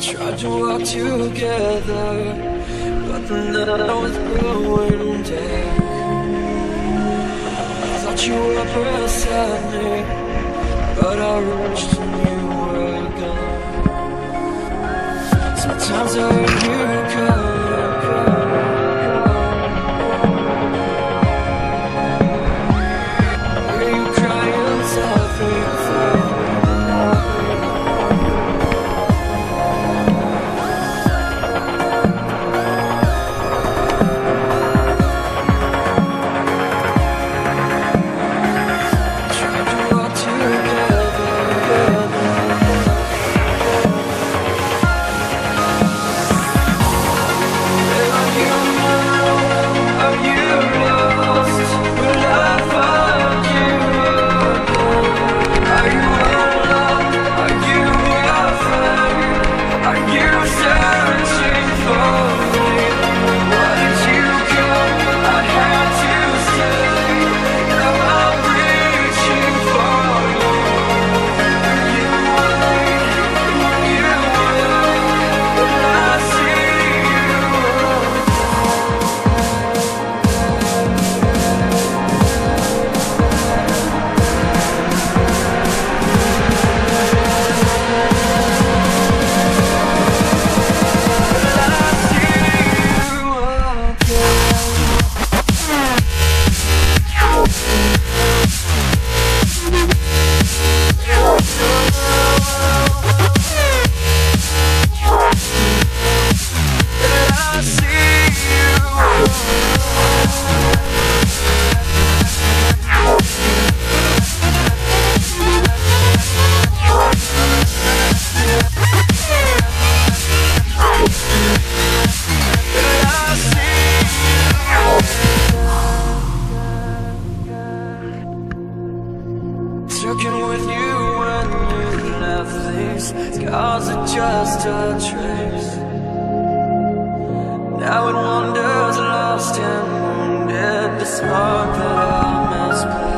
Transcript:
Tried to walk together, but the night was growing dark. I thought you were beside me, but I reached and you were gone. Sometimes I hear you call. Joking with you when you left, these scars are just a trace. Now it wanders lost and wounded, this heart that I misplaced.